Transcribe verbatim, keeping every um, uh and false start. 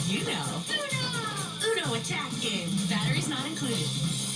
You know. Uno! Uno attack game. Batteries not included.